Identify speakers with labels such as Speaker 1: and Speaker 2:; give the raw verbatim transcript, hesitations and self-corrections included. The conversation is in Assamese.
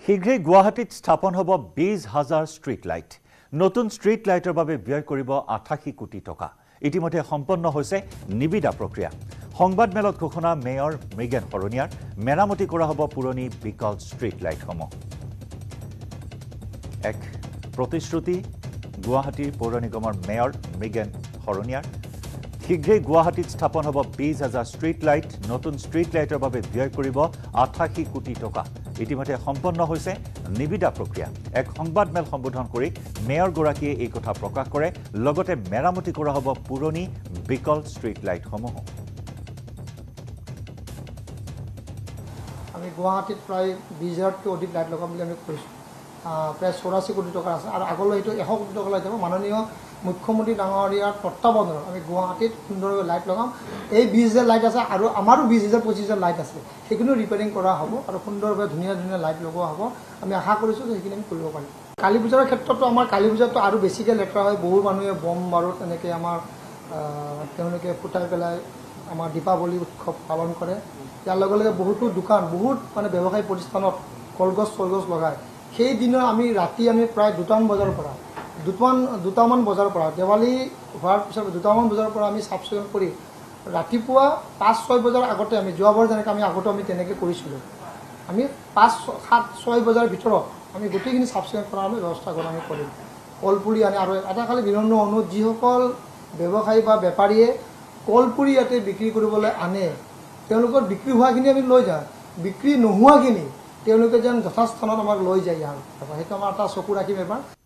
Speaker 1: শীঘ্ৰেই গুৱাহাটীত স্থাপন হ'ব বিশ হাজাৰ ষ্ট্ৰীট লাইট। নতুন ষ্ট্ৰীট লাইটৰ বাবে ব্যয় কৰিব আঠাশী কোটি টকা। ইতিমধ্যে সম্পন্ন হৈছে নিবিদা প্ৰক্ৰিয়া। সংবাদমেলত ঘোষণা মেয়ৰ মৃগেন সৰণিয়াৰ মেৰামতি কৰা হ'ব পুৰণি বিকল ষ্ট্ৰীট লাইটসমূহ। এক প্ৰতিশ্ৰুতি গুৱাহাটীৰ পৌৰ নিগমৰ মেয়ৰ মৃগেন সৰণিয়াৰ। শীঘ্ৰেই গুৱাহাটীত স্থাপন হ'ব বিশ হাজাৰ ষ্ট্ৰীট লাইট। নতুন ষ্ট্ৰীট লাইটৰ বাবে ব্যয় কৰিব আঠাশী কোটি টকা। ইতিমধ্যে সম্পন্ন হৈছে নিবিদা প্ৰক্ৰিয়া। এক সংবাদমেল সম্বোধন কৰি মেয়ৰগৰাকীয়ে এই কথা প্ৰকাশ কৰে। লগতে মেৰামতি কৰা হ'ব পুৰণি বিকল ষ্ট্ৰীট লাইটসমূহ।
Speaker 2: আমি গুৱাহাটীত প্ৰায় বিশ হাজাৰতকৈ অধিক লাইট লগাম বুলি আমি কৈছোঁ। প্ৰায় চৌৰাশী কোটি টকা আছে আৰু আগলৈ এইটো এশ কোটি টকা লাগি যাব। মাননীয় মুখ্যমন্ত্ৰী ডাঙৰীয়াৰ তত্বাৱধানত আমি গুৱাহাটীত সুন্দৰভাৱে লাইট লগাম। এই বিশ হাজাৰ লাইট আছে আৰু আমাৰো বিশ হাজাৰ পঁচিছ হাজাৰ লাইট আছে, সেইখিনিও ৰিপেয়াৰিং কৰা হ'ব আৰু সুন্দৰভাৱে ধুনীয়া ধুনীয়া লাইট লগোৱা হ'ব। আমি আশা কৰিছোঁ যে সেইখিনি আমি কৰিব পাৰিম। কালী পূজাৰ ক্ষেত্ৰতো আমাৰ কালী পূজাতো আৰু বেছিকৈ লেতেৰা হয়। বহু মানুহে বম বাৰুদ এনেকৈ আমাৰ তেওঁলোকে ফুটাই পেলাই আমাৰ দীপাৱলী উৎসৱ পালন কৰে। ইয়াৰ লগে লগে বহুতো দোকান বহুত মানে ব্যৱসায়িক প্ৰতিষ্ঠানত কলগছ চলগছ লগায়। সেইদিনা আমি ৰাতি আমি প্ৰায় দুটামান বজাৰ পৰা দুটামান দুটামান বজাৰ পৰা দেৱালী হোৱাৰ পিছত দুটামান বজাৰ পৰা আমি চাফ চিকুণ কৰি ৰাতিপুৱা পাঁচ ছয় বজাৰ আগতে আমি যোৱাবাৰ যেনেকৈ আমি আগতে আমি তেনেকৈ কৰিছিলোঁ। আমি পাঁচ সাত ছয় বজাৰ ভিতৰত আমি গোটেইখিনি চাফ চিকুণ কৰাৰ আমি ব্যৱস্থা কৰা আমি কৰিম। কলপুৰি আনে আৰু এটা খালি বিনম্ৰ অনুৰোধ, যিসকল ব্যৱসায়ী বা বেপাৰীয়ে কলপুৰি ইয়াতে বিক্ৰী কৰিবলৈ আনে তেওঁলোকৰ বিক্ৰী হোৱাখিনি আমি লৈ যাওঁ, বিক্ৰী নোহোৱাখিনি তেওঁলোকে যেন যথাস্থানত আমাক লৈ যায়। ইয়াৰ সেইটো আমাৰ এটা চকু ৰাখিম এবাৰ।